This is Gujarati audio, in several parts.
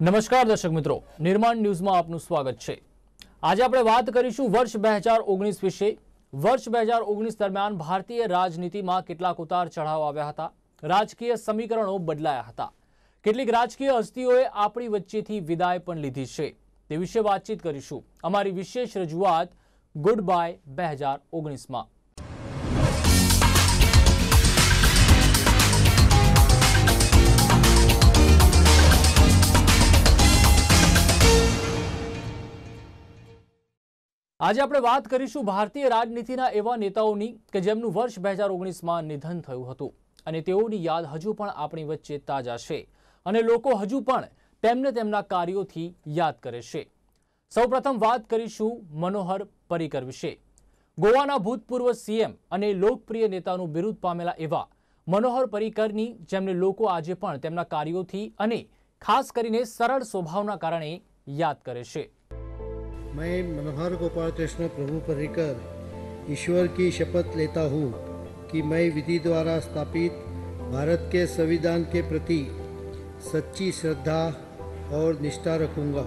નમસ્કાર દર્શક મિત્રો, નિર્માણ ન્યૂઝમાં આપનું સ્વાગત છે। આજે આપણે વાત કરીશું વર્ષ 2019 વિશે। વર્ષ 2019 દરમિયાન ભારતીય રાજનીતિમાં કેટલાક ઉતાર ચઢાવ આવ્યા હતા, રાજકીય સમીકરણો બદલાયા હતા, કેટલીક રાજકીય હસ્તીઓએ આપણી વચ્ચેથી વિદાય પણ લીધી છે। તે વિશે વાતચીત કરીશું અમારી વિશેષ રજૂઆત ગુડ બાય 2019માં। આજે આપણે વાત કરીશું ભારતીય રાજનીતિના એવા નેતાઓની કે જેમનું વર્ષ 2019માં નિધન થયું હતું અને તેઓની યાદ હજુ પણ આપણી વચ્ચે તાજા છે અને લોકો હજુ પણ તેમને તેમના કાર્યોથી યાદ કરે છે। સૌપ્રથમ વાત કરીશું મનોહર પર્રિકર વિશે। ગોવાના ભૂતપૂર્વ સીએમ અને લોકપ્રિય નેતાનું બિરુદ પામેલા એવા મનોહર પર્રિકરની જેમને લોકો આજે પણ તેમના કાર્યોથી અને ખાસ કરીને સરળ સ્વભાવના કારણે યાદ કરે છે। मैं मनोहर गोपाल कृष्ण प्रभु पर्रिकर ईश्वर की शपथ लेता हूँ कि मैं विधि द्वारा स्थापित भारत के संविधान के प्रति सच्ची श्रद्धा और निष्ठा रखूंगा।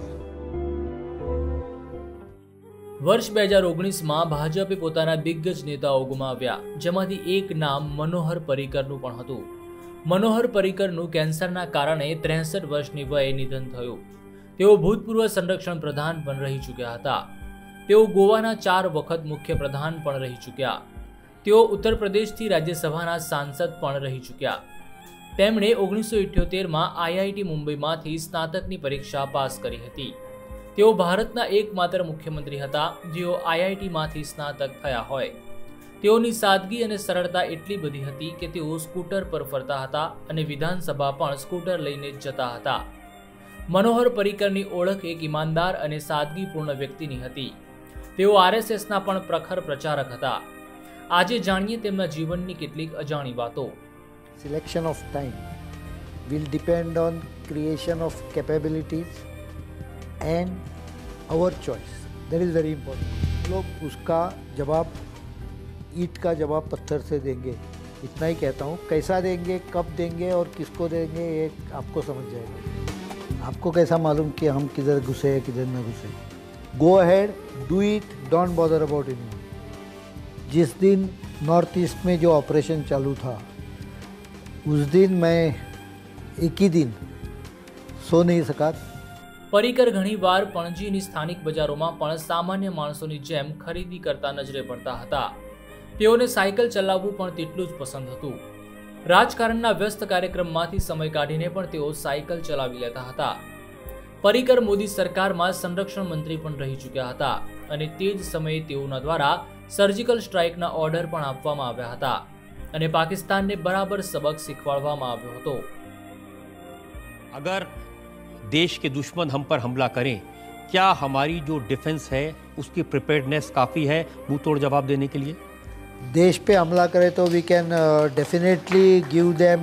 વર્ષ 2019માં ભાજપે પોતાના દિગ્ગજ નેતાઓ ગુમાવ્યા, જેમાંથી એક નામ મનોહર પર્રિકરનું પણ હતું। મનોહર પર્રિકરનું કેન્સરના કારણે 63 વર્ષની વયે નિધન થયું। તેઓ ભૂતપૂર્વ સંરક્ષણ પ્રધાન પણ રહી ચૂક્યા હતા। તેઓ ગોવાના 4 વખત મુખ્ય પ્રધાન પણ રહી ચૂક્યા। તેઓ ઉત્તર પ્રદેશથી રાજ્યસભાના સાંસદ પણ રહી ચૂક્યા। તેમણે 1978માં આઈઆઈટી મુંબઈમાંથી સ્નાતકની પરીક્ષા પાસ કરી હતી। તેઓ ભારતના એકમાત્ર મુખ્યમંત્રી હતા જેઓ આઈઆઈટીમાંથી સ્નાતક થયા હોય। તેઓની સાદગી અને સરળતા એટલી બધી હતી કે તેઓ સ્કૂટર પર ફરતા હતા અને વિધાનસભા પણ સ્કૂટર લઈને જ જતા હતા। મનોહર પર્રિકરની ઓળખ એક ઈમાનદાર અને સાદગીપૂર્ણ વ્યક્તિની હતી। તેઓ આરએસએસના પણ પ્રખર પ્રચારક હતા। આજે જાણીએ તેમના જીવનની કેટલીક અજાણી વાતો। Selection of time will depend on creation of capabilities and our choice. That is very important. लोग उसका जवाब ईंट का जवाब पत्थर से देंगे, इतना ही कहता हूँ। कैसा देंगे, कब देंगे और किसको देंगे ये आपको समझ जाएगा। आपको कैसा मालूम कि हम किधर घुसे हैं किधर न घुसे। Go ahead, do it, don't bother about anyone. जिस दिन नॉर्थ ईस्ट में जो ऑपरेशन चालू था उस दिन मैं एक ही दिन सो नहीं सका। પર્રિકર ઘણીવાર પણજીની સ્થાનિક બજારોમાં પણ સામાન્ય માણસોની જેમ ખરીદી કરતા નજરે પડતા હતા। તેઓને સાયકલ ચલાવવું પણ તેટલું જ પસંદ હતું। રાજકારણના વ્યસ્ત કાર્યક્રમમાંથી સમય કાઢીને પણ તેઓ સાયકલ ચલાવી લેતા હતા। પર્રિકર મોદી સરકારમાં સંરક્ષણ મંત્રી પણ રહી ચૂક્યા હતા અને તે જ સમયે તેઓના દ્વારા સર્જિકલ સ્ટ્રાઇકના ઓર્ડર પણ આપવામાં આવ્યા હતા અને પાકિસ્તાનને બરાબર સબક શીખવાડવામાં આવ્યો હતો। अगर देश के दुश्मन हम पर हमला करें, क्या हमारी जो डिफेंस है उसकी प्रिपेयर्डनेस काफ़ी है मुंह तोड़ जवाब देने के लिए? देश पे हमला करे तो we can definitely give them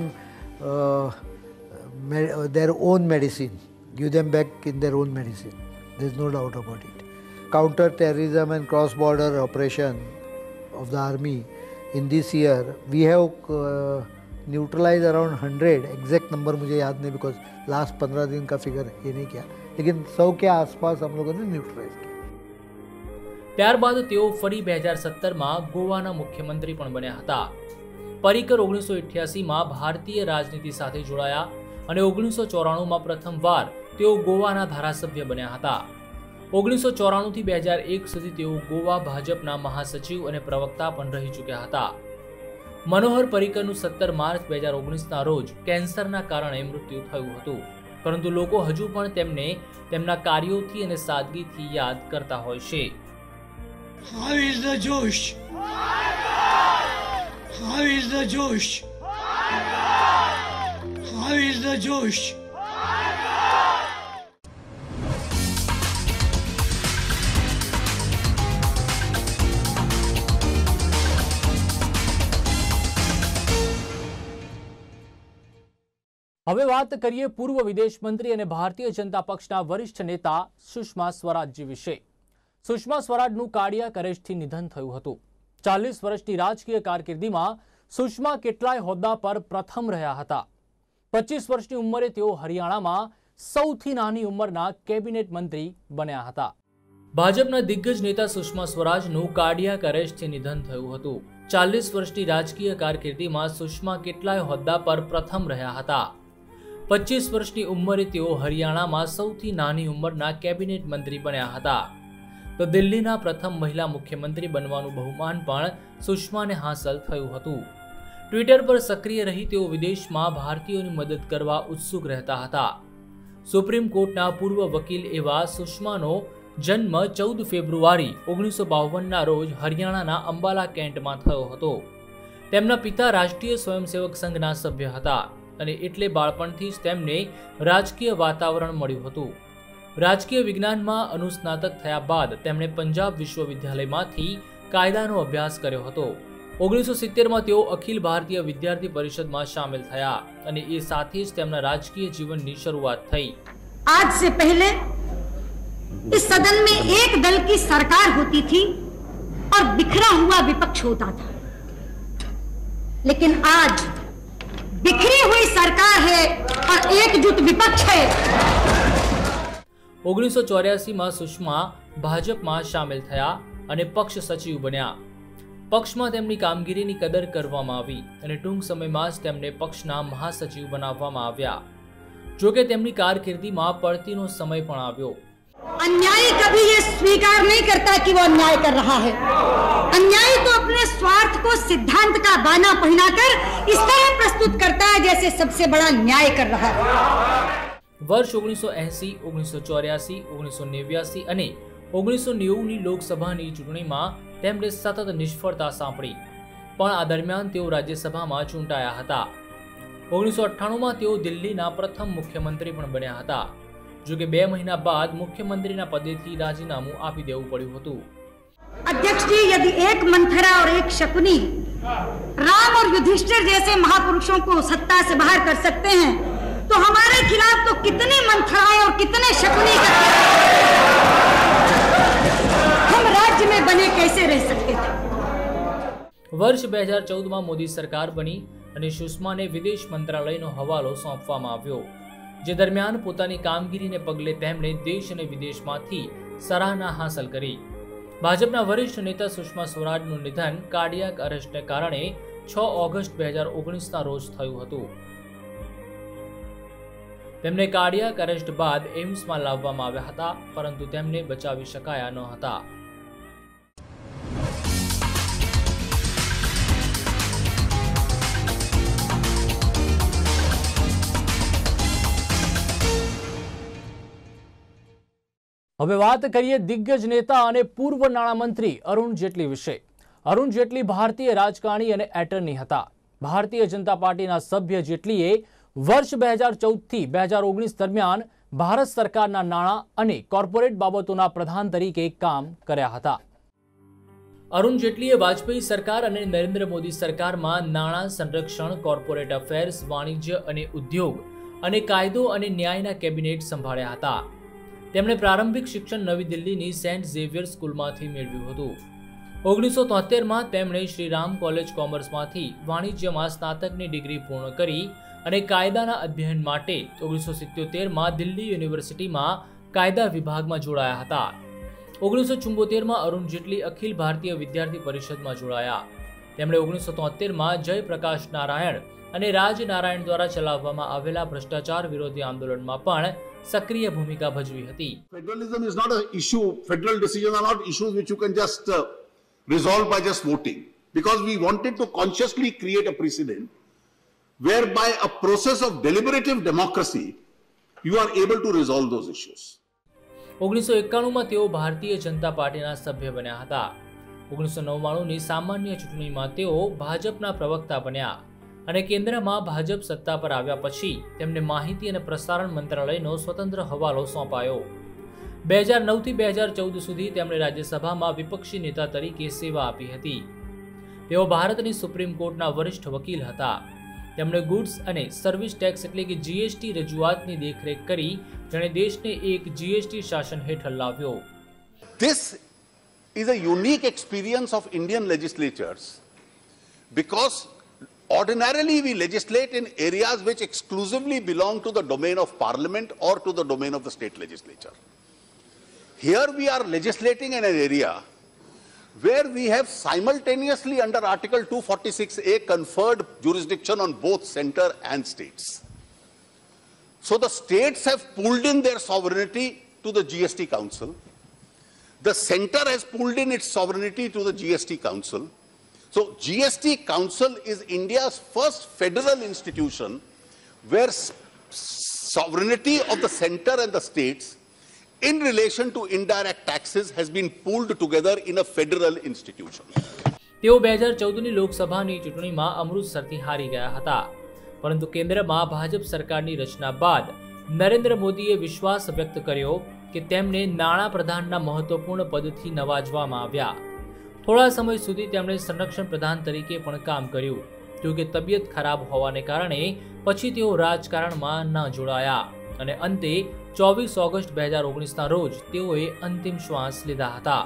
their own medicine, give them back in their own medicine. There is no doubt about it. Counter terrorism and cross border operation of the army in this year we have neutralized around 100, exact number मुझे याद नहीं because last 15 दिन का फिगर ये नहीं किया, लेकिन 100 के आसपास हम लोगों ने न्यूट्रलाइज किया। ત્યારબાદ તેઓ ફરી 2017માં ગોવાના મુખ્યમંત્રી પણ બન્યા હતા। પર્રિકર 1988માં ભારતીય રાજનીતિ સાથે જોડાયા અને 1994માં પ્રથમવાર તેઓ ગોવાના ધારાસભ્ય બન્યા હતા। 1994 થી 2001 સુધી તેઓ ગોવા ભાજપના મહાસચિવ અને પ્રવક્તા પણ રહી ચૂક્યા હતા। મનોહર પર્રિકરનું 17 માર્ચ 2019ના રોજ કેન્સરના કારણે મૃત્યુ થયું હતું, પરંતુ લોકો હજુ પણ તેમને તેમના કાર્યોથી અને સાદગીથી યાદ કરતા હોય છે। How is the Josh? How is the Josh? How is the Josh? હવે વાત કરીએ પૂર્વ વિદેશ મંત્રી અને ભારતીય જનતા પક્ષના વરિષ્ઠ નેતા સુષ્મા સ્વરાજજી વિશે। સુષ્મા સ્વરાજનું કાર્ડિયાક અરેસ્ટથી નિધન થયું હતું। 40 વર્ષની રાજકીય કારકિર્દીમાં સુષ્મા કેટલાય હોદ્દા પર પ્રથમ રહ્યા હતા। 25 વર્ષની ઉંમરે તેઓ હરિયાણામાં સૌથી નાની ઉંમરના કેબિનેટ મંત્રી બન્યા હતા. ભાજપના દિગ્ગજ નેતા સુષ્મા સ્વરાજનું કાર્ડિયાક અરેસ્ટથી નિધન થયું હતું. 40 વર્ષની રાજકીય કારકિર્દીમાં સુષ્મા કેટલાય હોદ્દા પર પ્રથમ રહ્યા હતા. 25 વર્ષની ઉંમરે તેઓ હરિયાણામાં સૌથી નાની ઉંમરના કેબિનેટ મંત્રી બન્યા હતા. તો દિલ્હીના પ્રથમ મહિલા મુખ્યમંત્રી બનવાનું બહુમાન પણ સુષ્માને હાંસલ થયું હતું. ટ્વિટર પર સક્રિય રહી તેઓ વિદેશમાં ભારતીયોની મદદ કરવા ઉત્સુક રહેતા હતા. સુપ્રીમ કોર્ટના પૂર્વ વકીલ એવા સુષ્માનો જન્મ 14 ફેબ્રુઆરી 1952ના રોજ હરિયાણાના અંબાલા કેન્ટમાં થયો હતો. તેમના પિતા રાષ્ટ્રીય સ્વયંસેવક સંઘના સભ્ય હતા અને એટલે બાળપણથી જ તેમને રાજકીય વાતાવરણ મળ્યું હતું. રાજકીય વિજ્ઞાનમાં અનુસ્નાતક થયા બાદ તેમણે પંજાબ વિશ્વવિદ્યાલયમાંથી કાયદાનો અભ્યાસ કર્યો હતો. 1970માં તેઓ અખિલ ભારતીય વિદ્યાર્થી પરિષદમાં સામેલ થયા અને એ સાથે જ તેમના રાજકીય જીવનની શરૂઆત થઈ. आज से पहले इस सदन में एक दल की सरकार होती थी और बिखरा हुआ विपक्ष होता था, लेकिन आज बिखरी हुई सरकार है और एकजुट विपक्ष है. 1984માં સુષ્મા ભાજપમાં સામેલ થયા અને પક્ષ સચિવ બન્યા. પક્ષમાં તેમની કામગીરીની કદર કરવામાં આવી અને ટૂંક સમયમાં જ તેમને પક્ષના મહાસચિવ બનાવવામાં આવ્યા. જોકે તેમની કારકિર્દીમાં પડતીનો સમય પણ આવ્યો. अन्यायी कभी ये स्वीकार नहीं करता कि वो अन्याय कर रहा है. अन्यायी तो अपने स्वार्थ को सिद्धांत का बाना पहनाकर इस तरह प्रस्तुत करता है जैसे सबसे बड़ा न्याय कर रहा है. વર્ષ 1980, 1984, 1989 અને 1990ની લોકસભાની ચૂંટણીમાં તેમણે સતત નિષ્ફળતા સાંપડી, પણ આ દરમિયાન તેઓ રાજ્યસભામાં ચૂંટાયા હતા. 1998માં તેઓ દિલ્હીના પ્રથમ મુખ્યમંત્રી પણ બન્યા હતા. જો કે 2 મહિના બાદ મુખ્યમંત્રીના પદેથી રાજીનામું આપી દેવું પડ્યું હતું. अध्यक्ष जी, यदि एक मंथरा और एक शकुनी राम और युधिष्ठिर जैसे महापुरुषों को सत्ता से बाहर कर सकते हैं, तो हमारे खिलाफ तो कितने मंथराएं और कितने शकुनी हम राज्य में बने कैसे रह सकते थे. વર્ષ 2014માં મોદી સરકાર બની અને સુષ્માને વિદેશ મંત્રાલયનો હવાલો સોંપવામાં આવ્યો, જે દરમિયાન પોતાની કામગીરીને પગલે તેમણે દેશ અને વિદેશમાંથી સરાહના હાંસલ કરી. ભાજપના વરિષ્ઠ નેતા સુષ્મા સ્વરાજનું નિધન કાર્ડિયાક અરેસ્ટને કારણે 6 ઓગસ્ટ 2019ના રોજ થયું હતું. તેમને કાર્ડિયાક અરેસ્ટ બાદ એમ્સમાં લાવવામાં આવ્યા હતા, પરંતુ તેમને બચાવી શકાયા ન હતા. હવે વાત કરીએ દિગ્ગજ નેતા અને પૂર્વ નાણામંત્રી અરુણ જેટલી વિશે. અરુણ જેટલી ભારતીય રાજકારણી અને એટર્ની હતા. ભારતીય જનતા પાર્ટીના સભ્ય જેટલીએ વર્ષ 2014થી 2019 દરમિયાન ભારત સરકારના નાણાં અને કોર્પોરેટ બાબતોના પ્રધાન તરીકે કામ કર્યા હતા. અરુણ જેટલીએ વાજપેયી સરકાર અને નરેન્દ્ર મોદી સરકારમાં નાણાં, સંરક્ષણ, કોર્પોરેટ અફેર્સ, વાણિજ્ય અને ઉદ્યોગ અને કાયદો અને ન્યાયના કેબિનેટ સંભાળ્યા હતા. તેમણે પ્રારંભિક શિક્ષણ નવી દિલ્હીની સેન્ટ ઝેવિયર સ્કૂલમાંથી મેળવ્યું હતું. 1973માં તેમણે શ્રીરામ કોલેજ કોમર્સમાંથી વાણિજ્યમાં સ્નાતકની ડિગ્રી પૂર્ણ કરી અને કાયદાના અધ્યયન માટે 1977માં દિલ્હી યુનિવર્સિટીમાં કાયદા વિભાગમાં જોડાયા હતા. 1974માં અરુણ જેટલી અખિલ ભારતીય વિદ્યાર્થી પરિષદમાં જોડાયા. તેમણે 1973માં જયપ્રકાશ નારાયણ અને રાજ નારાયણ દ્વારા ચલાવવામાં આવેલા ભ્રષ્ટાચાર વિરોધી આંદોલનમાં પણ સક્રિય ભૂમિકા ભજવી હતી. Federalism is not an issue. Federal decisions are not issues which you can just resolve by just voting. Because we wanted to consciously create a precedent whereby a process of deliberative democracy, you are able to resolve those issues. 1991માં તેઓ ભારતીય જનતા પાર્ટીના સભ્ય બન્યા હતા. 1999ની સામાન્ય ચૂંટણીમાં તેઓ ભાજપના પ્રવક્તા બન્યા અને કેન્દ્રમાં ભાજપ સત્તા પર આવ્યા પછી તેમને માહિતી અને પ્રસારણ મંત્રાલયનો સ્વતંત્ર હવાલો સોંપાયો. 2009થી 2014 સુધી તેમણે રાજ્યસભામાં વિપક્ષી નેતા તરીકે સેવા આપી હતી. તેઓ ભારતની સુપ્રીમ કોર્ટના વરિષ્ઠ વકીલ હતા. તેમણે ગુડ્સ અને સર્વિસ ટેક્સ એટલે કે જીએસટી રજૂઆતની દેખરેખ કરી, જેણે દેશને એક જીએસટી શાસન હેઠળ લાવ્યો. This is a unique experience of Indian legislatures because Ordinarily, we legislate in areas which exclusively belong to the domain of parliament or to the domain of the state legislature. Here we are legislating in an area where we have simultaneously under Article 246A conferred jurisdiction on both center and states. So the states have pulled in their sovereignty to the GST Council. The center has pulled in its sovereignty to the GST Council. So GST Council is India's first federal institution where sovereignty of the center and the states in relation to indirect taxes has been pooled together in a federal institution. તેઓ 2014ની લોકસભાની ચૂંટણીમાં અમૃતસરથી હારી ગયા હતા, પરંતુ કેન્દ્રમાં ભાજપ સરકારની રચના બાદ નરેન્દ્ર મોદીએ વિશ્વાસ વ્યક્ત કર્યો કે તેમને નાણાં પ્રધાનના મહત્વપૂર્ણ પદથી નવાજવામાં આવ્યા. થોડા સમય સુધી તેમણે સંરક્ષણ પ્રધાન તરીકે પણ કામ કર્યું. જોકે તબિયત ખરાબ હોવાને કારણે પછી તેઓ રાજકારણમાં ન જોડાયા અને અંતે 24 ઓગસ્ટ 2019ના રોજ તેઓએ અંતિમ શ્વાસ લીધા હતા.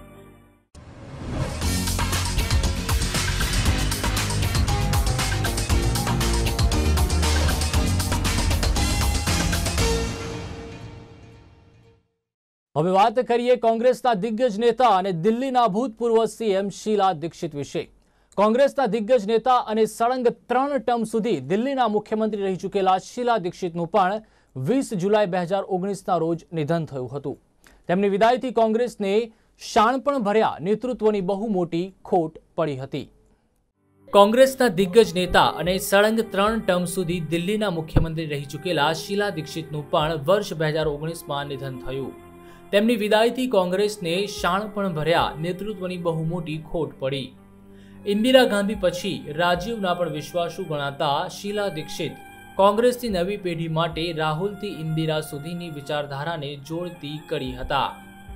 હવે વાત કરીએ કોંગ્રેસના દિગ્ગજ નેતા અને દિલ્હીના ભૂતપૂર્વ સીએમ શીલા દીક્ષિત વિશે. કોંગ્રેસના દિગ્ગજ નેતા અને સળંગ 3 ટર્મ સુધી દિલ્હીના મુખ્યમંત્રી રહી ચૂકેલા શીલા દીક્ષિતનું પણ 20 જુલાઈ 2019ના રોજ નિધન થયું હતું. તેમની વિદાયથી કોંગ્રેસને શાણપણ ભર્યા નેતૃત્વની બહુ મોટી ખોટ પડી હતી. કોંગ્રેસના દિગ્ગજ નેતા અને સળંગ 3 ટર્મ સુધી દિલ્હીના મુખ્યમંત્રી રહી ચૂકેલા શીલા દીક્ષિતનું પણ વર્ષ 2019માં નિધન થયું. તેમની વિદાયથી કોંગ્રેસને શાણપણ ભર્યા નેતૃત્વની બહુ મોટી ખોટ પડી. ઇન્દિરા ગાંધી પછી રાજીવના પણ વિશ્વાસુ ગણાતા શીલા દીક્ષિત કોંગ્રેસની નવી પેઢી માટે રાહુલથી ઇન્દિરા સુધીની વિચારધારાને જોડતી કરી હતા.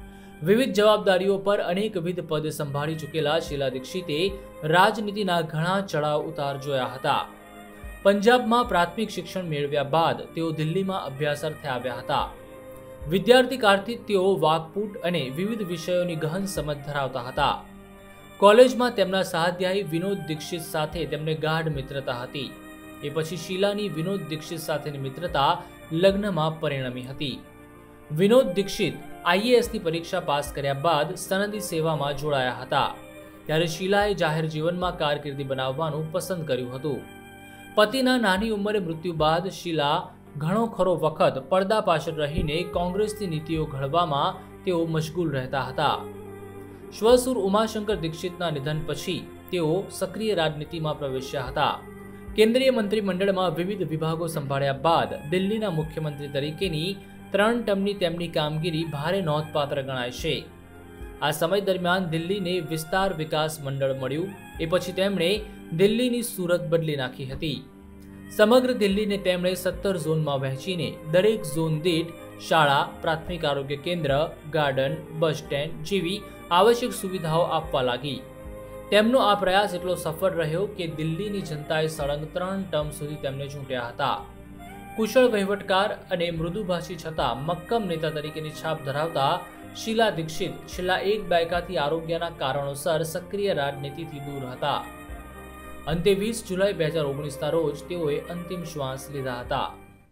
વિવિધ જવાબદારીઓ પર અનેકવિધ પદ સંભાળી ચૂકેલા શીલા દીક્ષિતે રાજનીતિના ઘણા ચડાવ ઉતાર જોયા હતા. પંજાબમાં પ્રાથમિક શિક્ષણ મેળવ્યા બાદ તેઓ દિલ્હીમાં અભ્યાસાર્થે આવ્યા હતા. વિદ્યાર્થી કાળથી તેઓ વાકપૂટ અને વિવિધ વિષયોની ગહન સમજ ધરાવતા હતા. કોલેજમાં તેમના સહાધ્યાયી વિનોદ દીક્ષિત સાથે તેમને ગાઢ મિત્રતા હતી. એ પછી શીલાની વિનોદ દીક્ષિત સાથેની મિત્રતા લગ્નમાં પરિણમી હતી. વિનોદ દીક્ષિત આઈએએસની પરીક્ષા પાસ કર્યા બાદ સનદી સેવામાં જોડાયા હતા. ત્યારે શીલાએ જાહેર જીવનમાં કારકિર્દી બનાવવાનું પસંદ કર્યું હતું. પતિના નાની ઉંમરે મૃત્યુ બાદ શીલા ઘણો ખરો વખત પડદા પાછળ રહીને કોંગ્રેસની નીતિઓ ઘડવામાં તેઓ મશગુલ રહેતા હતા. શ્વસુર ઉમાશંકર દીક્ષિતના નિધન પછી તેઓ સક્રિય રાજનીતિમાં પ્રવેશ્યા હતા. કેન્દ્રીય મંત્રીમંડળમાં વિવિધ વિભાગો સંભાળ્યા બાદ દિલ્હીના મુખ્યમંત્રી તરીકેની 3 ટર્મની તેમની કામગીરી ભારે નોંધપાત્ર ગણાય છે. આ સમય દરમિયાન દિલ્હીને વિસ્તાર વિકાસ મંડળ મળ્યું. એ પછી તેમણે દિલ્હીની સુરત બદલી નાખી હતી. સમગ્ર દિલ્હીને તેમણે 17 ઝોનમાં વહેંચીને દરેક ઝોન દીઠ શાળા, પ્રાથમિક આરોગ્ય કેન્દ્ર, ગાર્ડન, બસ સ્ટેન્ડ જેવી આવશ્યક સુવિધાઓ આપવા લાગી. તેમનો આ પ્રયાસ એટલો સફળ રહ્યો કે દિલ્હીની જનતાએ સળંગ 3 ટર્મ સુધી તેમને ચૂંટ્યા હતા. કુશળ વહીવટકાર અને મૃદુભાષી છતાં મક્કમ નેતા તરીકેની છાપ ધરાવતા શીલા દીક્ષિત છેલ્લા 1 દાયકાથી આરોગ્યના કારણોસર સક્રિય રાજનીતિથી દૂર હતા. અંતે 20 જુલાઈ 2019ના રોજ તેઓએ અંતિમ શ્વાસ લીધા હતા.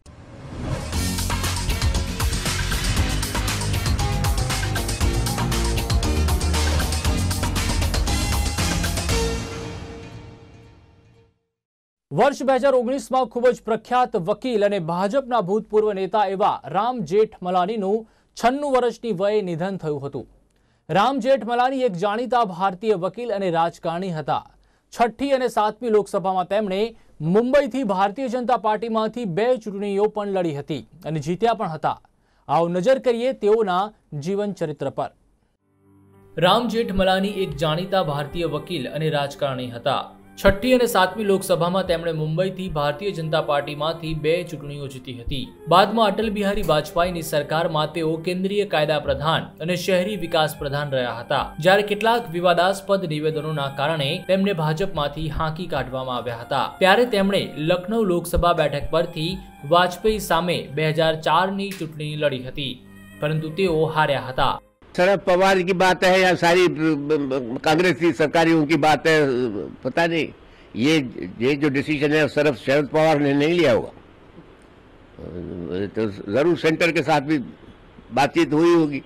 વર્ષ 2019માં ખૂબ જ પ્રખ્યાત વકીલ અને ભાજપના ભૂતપૂર્વ નેતા એવા રામ જેઠમલાનીનું 96 વર્ષની વયે નિધન થયું હતું. રામ જેઠમલાની એક જાણીતા ભારતીય વકીલ અને રાજકારણી હતા. 6ઠ્ઠી અને 7મી લોકસભામાં તેમણે મુંબઈથી ભારતીય જનતા પાર્ટીમાંથી 2 ચૂંટણીઓ પણ લડી હતી અને જીત્યા પણ હતા. આવો નજર કરીએ તેઓના જીવન ચરિત્ર પર. રામ જેઠમલાની એક જાણીતા ભારતીય વકીલ અને રાજકારણી હતા. 6ઠ્ઠી અને 7મી લોકસભામાં તેમણે મુંબઈથી ભારતીય જનતા પાર્ટીમાંથી 2 ચૂંટણીઓ જીતી હતી. બાદમાં અટલ બિહારી વાજપેયીની સરકારમાં તેઓ કેન્દ્રીય કાયદા પ્રધાન અને શહેરી વિકાસ પ્રધાન રહ્યા હતા. જ્યારે કેટલાક વિવાદાસ્પદ નિવેદનોના કારણે તેમને ભાજપમાંથી હાંકી કાઢવામાં આવ્યા હતા. ત્યારે તેમણે લખનૌ લોકસભા બેઠક પરથી વાજપેયી સામે 2004ની ચૂંટણી લડી હતી, પરંતુ તેઓ હાર્યા હતા. शरद पवार की बात है या सारी कांग्रेस की सरकारियों की बात है, पता नहीं, ये जो डिसीजन है सिर्फ शरद पवार ने नहीं लिया होगा, तो जरूर सेंटर के साथ भी बातचीत हुई होगी।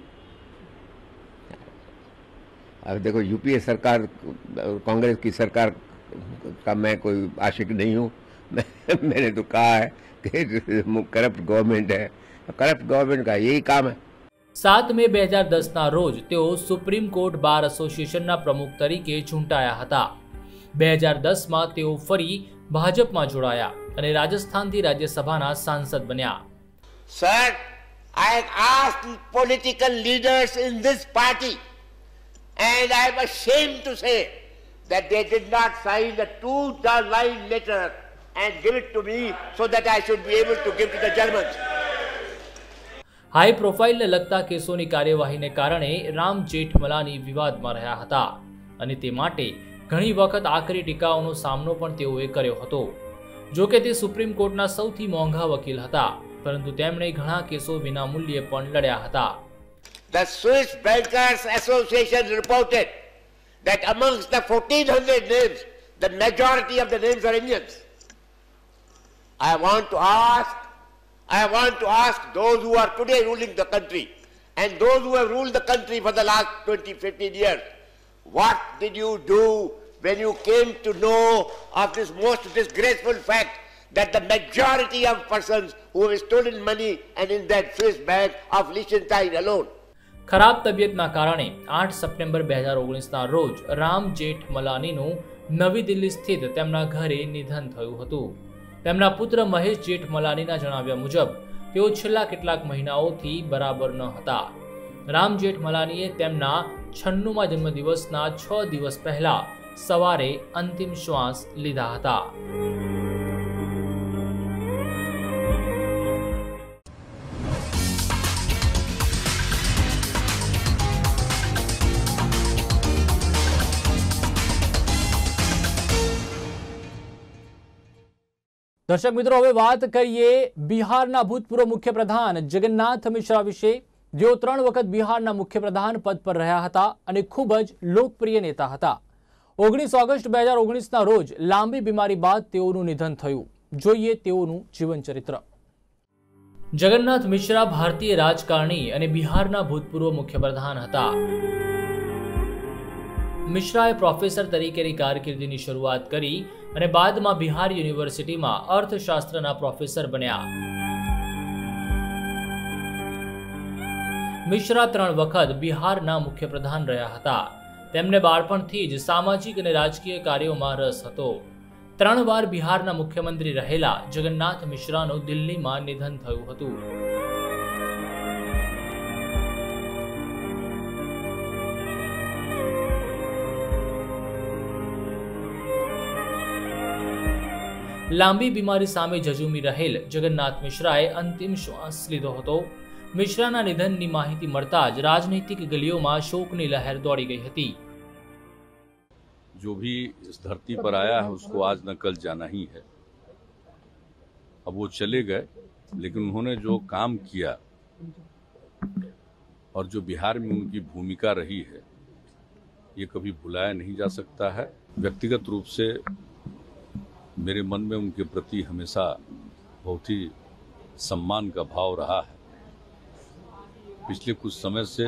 अब देखो यूपीए सरकार, कांग्रेस की सरकार का मैं कोई आशिक नहीं हूँ। मैंने तो कहा है कि करप्ट गवर्नमेंट है, करप्ट गवर्नमेंट का यही काम है। 7 મે 2010 રોજ તેઓ સુપ્રીમ કોર્ટ બાર એસોસિએશનના પ્રમુખ તરીકે ચૂંટાયા હતા। 2010માં તેઓ ફરી ભાજપમાં જોડાયા અને રાજસ્થાનથી રાજ્યસભાના સાંસદ બન્યા। Sir, I have asked political leaders in this party and I am ashamed to say that they did not sign the 2-line letter and give it to me so that I should be able to give to the Germans. High પ્રોફાઇલને લગતા કેસોની કાર્યવાહીને કારણે રામ જેઠમલાની વિવાદમાં રહ્યા હતા અને તે માટે ઘણી વખત આકરી ટીકાઓનો સામનો પણ તેઓએ કર્યો હતો। જો કે તે સુપ્રીમ કોર્ટના સૌથી મોંઘા વકીલ હતા, પરંતુ તેમણે ઘણા કેસો વિનામૂલ્યે પણ લડ્યા હતા। The Swiss Bankers Association reported that amongst the 1400 names, the majority of the names are Indians. I want to ask those who are today ruling the country and those who have ruled the country for the last 20-15 years, what did you do when you came to know of this most disgraceful fact that the majority of persons who have stolen money and in that Swiss bank of Liechtenstein alone? ખરાબ તબિયતના કારણે 8 સપ્ટેમ્બર 2019ના રોજ રામ જેઠમલાનીનું નવી દિલ્હી સ્થિત તેમના ઘરે નિધન થયું હતું। તેમના પુત્ર મહેશ જેઠમલાનીના જણાવ્યા મુજબ તેઓ છેલ્લા કેટલાક મહિનાઓથી બરાબર ન હતા। રામ જેઠમલાનીએ તેમના 96મા જન્મદિવસના 6 દિવસ પહેલા સવારે અંતિમ શ્વાસ લીધા હતા। દર્શક મિત્રો, હવે વાત કરીએ બિહારના ભૂતપૂર્વ મુખ્યપ્રધાન જગન્નાથ મિશ્રા વિશે, જેઓ 3 વખત બિહારના મુખ્યપ્રધાન પદ પર રહ્યા હતા અને ખૂબ જ લોકપ્રિય નેતા હતા। 19 ઓગસ્ટ 2019ના રોજ લાંબી બીમારી બાદ તેઓનું નિધન થયું। જોઈએ તેઓનું જીવન ચરિત્ર। જગન્નાથ મિશ્રા ભારતીય રાજકારણી અને બિહારના ભૂતપૂર્વ મુખ્યપ્રધાન હતા। મિશ્રાએ પ્રોફેસર તરીકેની કારકિર્દીની શરૂઆત કરી અને બાદમાં બિહાર યુનિવર્સિટીમાં અર્થશાસ્ત્રના પ્રોફેસર બન્યા। મિશ્રા 3 વખત બિહારના મુખ્યપ્રધાન રહ્યા હતા। તેમને બાળપણથી જ સામાજિક અને રાજકીય કાર્યોમાં રસ હતો। 3 વાર બિહારના મુખ્યમંત્રી રહેલા જગન્નાથ મિશ્રાનું દિલ્હીમાં નિધન થયું હતું। લાંબી બીમારી સામે ઝઝૂમી રહેલ જગન્નાથ મિશ્રાએ અંતિમ શ્વાસ લીધો હતો। મિશ્રાના નિધનની માહિતી મળતા જ રાજનૈતિક ગલીઓમાં શોકની લહેર દોડી ગઈ હતી। जो भी इस धरती पर आया है उसको आज न कल जाना ही है। अब वो चले गए, लेकिन उन्होंने जो काम किया और जो बिहार में उनकी भूमिका रही है ये कभी भुलाया नहीं जा सकता है। व्यक्तिगत रूप से मेरे मन में उनके प्रति हमेशा बहुत ही सम्मान का भाव रहा है। पिछले कुछ समय से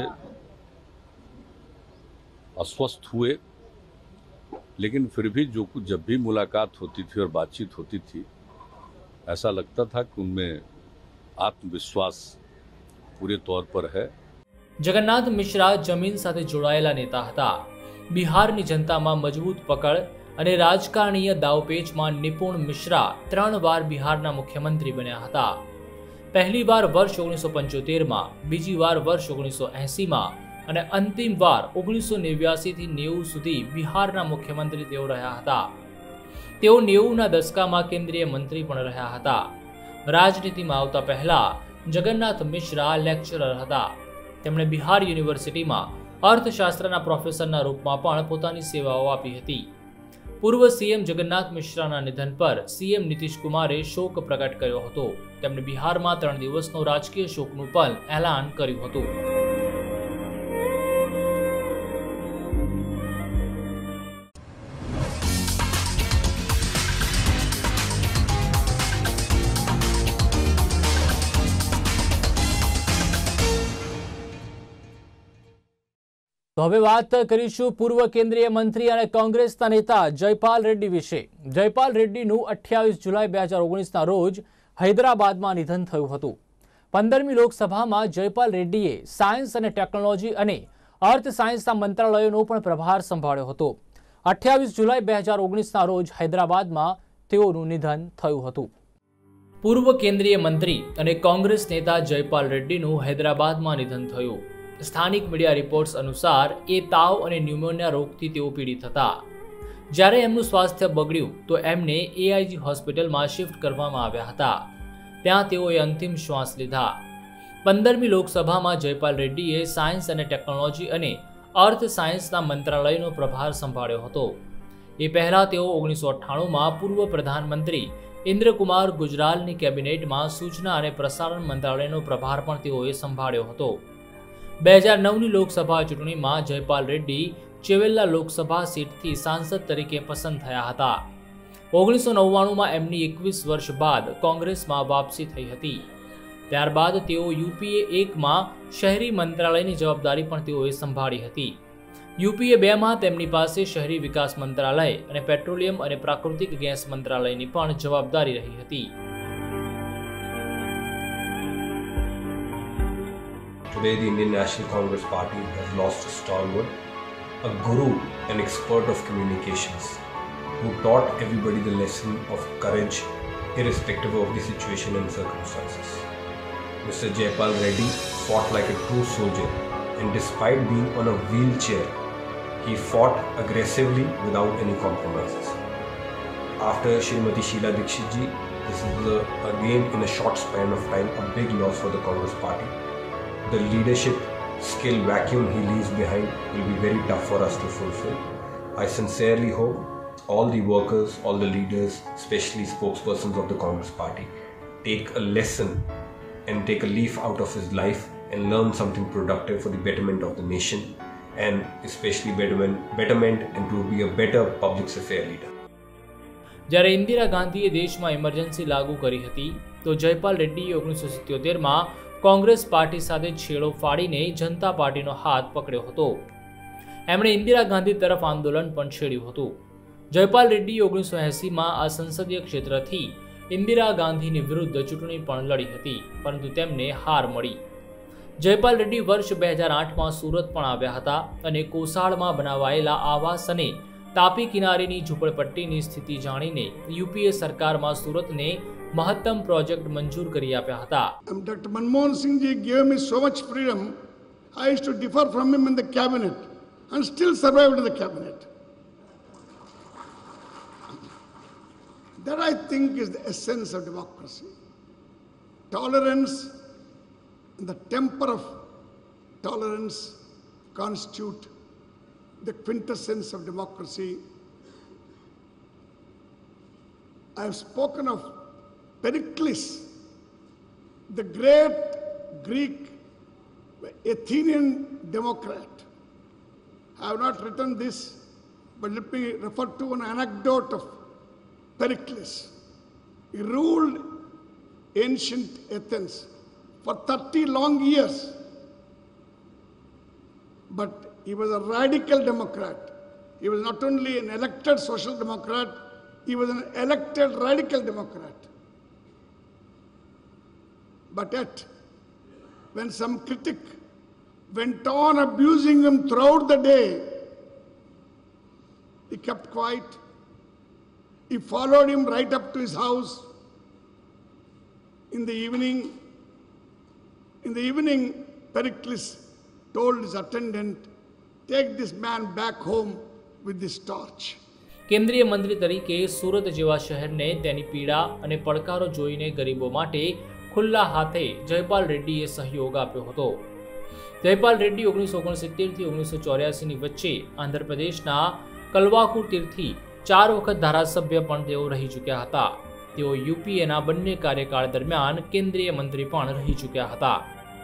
अस्वस्थ हुए, लेकिन फिर भी जब भी मुलाकात होती थी और बातचीत होती थी, ऐसा लगता था कि उनमें आत्मविश्वास पूरे तौर पर है। जगन्नाथ मिश्रा जमीन साथे जोड़ाયેલા नेता હતા। બિહારની જનતામાં મજબૂત પકડ અને રાજકારણીય દાવપેચમાં નિપુણ મિશ્રા 3 વાર બિહારના મુખ્યમંત્રી બન્યા હતા। પહેલી વાર વર્ષ 1975માં, બીજી વાર વર્ષ 1980માં અને અંતિમ વાર 1989 થી 90 સુધી બિહારના મુખ્યમંત્રી તેઓ રહ્યા હતા। તેઓ 90ના દશકામાં કેન્દ્રીય મંત્રી પણ રહ્યા હતા। રાજનીતિમાં આવતા પહેલા જગન્નાથ મિશ્રા લેક્ચરર હતા। તેમણે બિહાર યુનિવર્સિટીમાં અર્થશાસ્ત્રના પ્રોફેસરના રૂપમાં પણ પોતાની સેવાઓ આપી હતી। પૂર્વ સીએમ જગન્નાથ મિશ્રાના નિધન પર સીએમ નીતિશ કુમારે શોક પ્રગટ કર્યો હતો। તેમણે બિહારમાં 3 દિવસનો રાજકીય શોકનું પણ એલાન કર્યું હતું। તો હવે વાત કરીશું પૂર્વ કેન્દ્રીય મંત્રી અને કોંગ્રેસના નેતા જયપાલ રેડ્ડી વિશે। જયપાલ રેડ્ડીનું 28 જુલાઈ 2019ના રોજ હૈદરાબાદમાં નિધન થયું હતું। 15મી લોકસભામાં જયપાલ રેડ્ડીએ સાયન્સ અને ટેકનોલોજી અને અર્થ સાયન્સના મંત્રાલયોનો પણ પ્રભાર સંભાળ્યો હતો। 28 જુલાઈ 2019ના રોજ હૈદરાબાદમાં તેઓનું નિધન થયું હતું। પૂર્વ કેન્દ્રીય મંત્રી અને કોંગ્રેસ નેતા જયપાલ રેડ્ડીનું હૈદરાબાદમાં નિધન થયું। સ્થાનિક મીડિયા રિપોર્ટ્સ અનુસાર એ તાવ અને ન્યુમોનિયા રોગથી તેઓ પીડિત હતા। જ્યારે એમનું સ્વાસ્થ્ય બગડ્યું તો એમને એઆઈજી હોસ્પિટલમાં શિફ્ટ કરવામાં આવ્યા હતા। ત્યાં તેઓએ અંતિમ શ્વાસ લીધા। 15મી લોકસભામાં જયપાલ રેડ્ડીએ સાયન્સ અને ટેકનોલોજી અને અર્થ સાયન્સના મંત્રાલયનો પ્રભાર સંભાળ્યો હતો। એ પહેલા તેઓ 1998માં પૂર્વ પ્રધાનમંત્રી ઇન્દ્રકુમાર ગુજરાલની કેબિનેટમાં સૂચના અને પ્રસારણ મંત્રાલયનો પ્રભાર પણ તેઓએ સંભાળ્યો હતો। 2009ની લોકસભા ચૂંટણીમાં જયપાલ રેડ્ડી ચેવેલ્લા લોકસભા સીટથી સાંસદ તરીકે પસંદ થયા હતા। 1999માં એમની 21 વર્ષ બાદ કોંગ્રેસમાં વાપસી થઈ હતી। ત્યારબાદ તેઓ યુપીએ 1માં શહેરી મંત્રાલયની જવાબદારી પણ તેઓએ સંભાળી હતી। યુપીએ 2માં તેમની પાસે શહેરી વિકાસ મંત્રાલય અને પેટ્રોલિયમ અને પ્રાકૃતિક ગેસ મંત્રાલયની પણ જવાબદારી રહી હતી। Today, the Indian National Congress Party has lost a stalwart, a guru and expert of communications, who taught everybody the lesson of courage, irrespective of the situation and circumstances. Mr. Jayapal Reddy fought like a true soldier, and despite being on a wheelchair, he fought aggressively without any compromises. After Shrimati Sheila Dikshit ji, this is again in a short span of time a big loss for the Congress Party. The leadership skill vacuum he leaves behind will be very tough for us to fulfill. I sincerely hope all the workers, all the leaders, especially spokespersons of the Congress Party, take a lesson and take a leaf out of his life and learn something productive for the betterment of the nation and especially betterment and to be a better public affair leader. જ્યારે ઇન્દિરા ગાંધીએ દેશમાં ઇમરજન્સી લાગુ કરી હતી તો જયપાલ રેડ્ડીએ 1977માં કોંગ્રેસ પાર્ટી સાથે છેડો ફાડીને જનતા પાર્ટીનો હાથ પકડ્યો હતો। એમણે ઇન્દિરા ગાંધી તરફ આંદોલન પણ છેડ્યું હતું। જયપાલ રેડ્ડીએ 1980માં આ સંસદીય ક્ષેત્રથી ઇન્દિરા ગાંધીની વિરુદ્ધ ચૂંટણી પણ લડી હતી, પરંતુ તેમને હાર મળી। જયપાલ રેડ્ડી વર્ષ 2008માં સુરત પણ આવ્યા હતા અને કોસાળમાં બનાવાયેલા આવાસ અને તાપી કિનારેની ઝૂંપડપટ્ટીની સ્થિતિ જાણીને યુપીએ સરકારમાં સુરતને महत्तम प्रोजेक्ट मंजूर करी आप्या हता। Dr. Manmohan Singh ji gave me so much freedom. I used to differ from him in the cabinet and still survived in the cabinet. That I think is the essence of democracy. Tolerance and the temper of tolerance constitute the quintessence of democracy. I have spoken of Pericles, the great Greek Athenian democrat. I have not written this, but let me refer to an anecdote of Pericles. He ruled ancient Athens for 30 long years, but he was a radical democrat. He was not only an elected social democrat, he was an elected radical democrat. But yet, when some critic went on abusing him throughout the day, he kept quiet. He followed him right up to his house. In the evening, Pericles told his attendant, "Take this man back home with this torch." કેન્દ્રીય મંત્રી તરીકે સુરત જેવા શહેરને તેની પીડા અને પડકારો જોઈને ગરીબો માટે ખુલ્લા હાથે જયપાલ રેડ્ડીએ સહયોગ આપ્યો હતો। જયપાલ રેડ્ડી 1969 થી 1984ની વચ્ચે આંધ્રપ્રદેશના કલવાકુર તીરથી 4 વખત ધારાસભ્ય પણ તેઓ રહી ચૂક્યા હતા। તેઓ યુપીએના બંને કાર્યકાળ દરમિયાન કેન્દ્રીય મંત્રી પણ રહી ચૂક્યા હતા।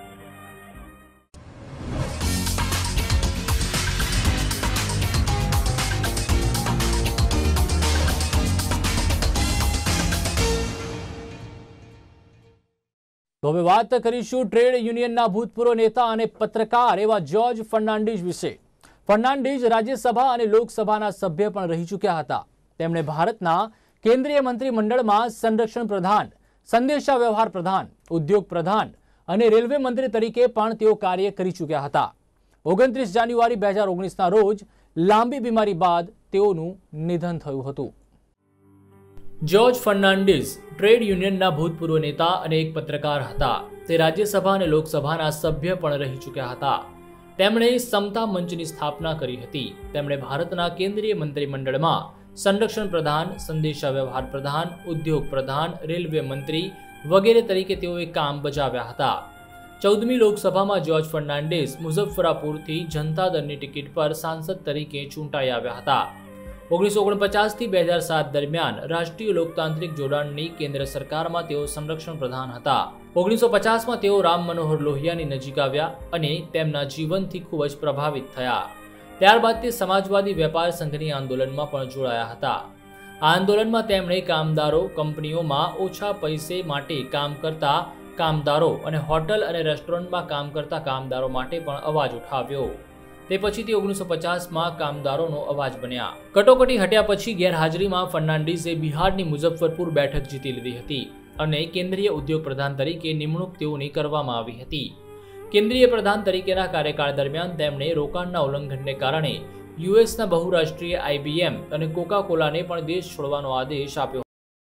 તો હવે વાત કરીશું ટ્રેડ યુનિયનના ભૂતપૂર્વ નેતા અને પત્રકાર એવા જ્યોર્જ ફર્નાન્ડીઝ વિશે। ફર્નાન્ડીઝ રાજ્યસભા અને લોકસભાના સભ્ય પણ રહી ચૂક્યા હતા. તેમણે ભારતના કેન્દ્રીય મંત્રીમંડળમાં સંરક્ષણ પ્રધાન, સંદેશા વ્યવહાર પ્રધાન, ઉદ્યોગ પ્રધાન અને રેલવે મંત્રી તરીકે પણ તેઓ કાર્ય કરી ચૂક્યા હતા. 29 જાન્યુઆરી 2019ના રોજ લાંબી બીમારી બાદ તેઓનું નિધન થયું હતું. જ્યોર્જ ફર્નાન્ડીઝ ટ્રેડ યુનિયનના ભૂતપૂર્વ નેતા અને એક પત્રકાર હતા. તે રાજ્યસભા અને લોકસભાના સભ્ય પણ રહી ચૂક્યા હતા. તેમણે સમતા મંચની સ્થાપના કરી હતી. તેમણે ભારતના કેન્દ્રીય મંત્રીમંડળમાં સંરક્ષણ પ્રધાન, સંદેશા વ્યવહાર પ્રધાન, ઉદ્યોગ પ્રધાન, રેલવે મંત્રી વગેરે તરીકે તેઓએ કામ બજાવ્યા હતા. 14મી લોકસભામાં જ્યોર્જ ફર્નાન્ડીઝ મુઝફ્ફરાપુરથી જનતા દળની ટિકિટ પર સાંસદ તરીકે ચૂંટાઈ આવ્યા હતા. 1949 થી 2007 દરમિયાન રાષ્ટ્રીય લોકતાંત્રિક જોડાણની કેન્દ્ર સરકારમાં તેઓ સંરક્ષણ પ્રધાન હતા. 1950માં તેઓ રામ મનોહર લોહિયાની નજીક આવ્યા અને તેમના જીવનથી ખૂબ જ પ્રભાવિત થયા. ત્યારબાદ તે સમાજવાદી વેપાર સંઘની આંદોલનમાં પણ જોડાયા હતા. આ આંદોલનમાં તેમણે કામદારો, કંપનીઓમાં ઓછા પૈસે માટે કામ કરતા કામદારો અને હોટલ અને રેસ્ટોરન્ટમાં કામ કરતા કામદારો માટે પણ અવાજ ઉઠાવ્યો. તે પછીથી 1950માં કામદારોનો અવાજ બન્યા. કટોકટી હટ્યા પછી ગેરહાજરીમાં ફર્નાન્ડીઝે બિહારની મુઝફ્ફરપુર બેઠક જીતી લીધી હતી અને કેન્દ્રીય ઉદ્યોગ પ્રધાન તરીકે નિમણૂક તેઓની કરવામાં આવી હતી. કેન્દ્રીય પ્રધાન તરીકેના કાર્યકાળ દરમિયાન તેમણે રોકાણના ઉલ્લંઘનને કારણે યુએસના બહુરાષ્ટ્રીય IBM અને કોકા કોલાને પણ દેશ છોડવાનો આદેશ આપ્યો.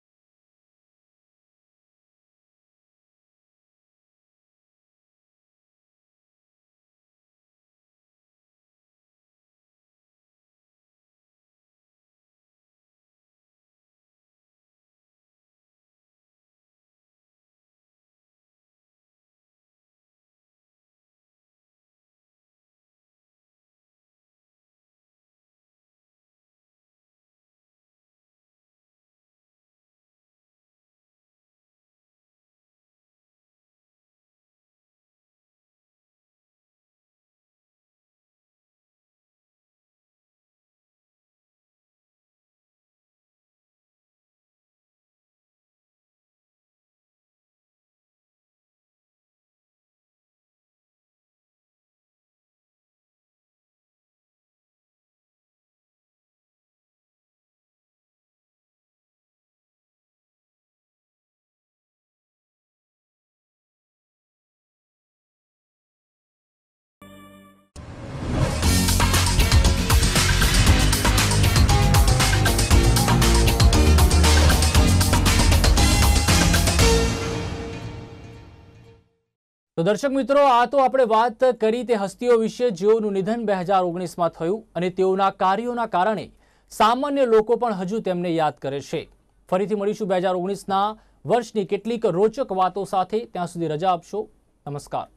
તો દર્શક મિત્રો, આ તો આપણે વાત કરી તે હસ્તીઓ વિશે જેઓનું નિધન 2019માં થયું અને તેઓના કાર્યોના કારણે સામાન્ય લોકો પણ હજુ તેમને યાદ કરે છે. ફરીથી મળીશું 2019ના વર્ષની કેટલીક રોચક વાતો સાથે. ત્યાં સુધી રજા આપશો. નમસ્કાર.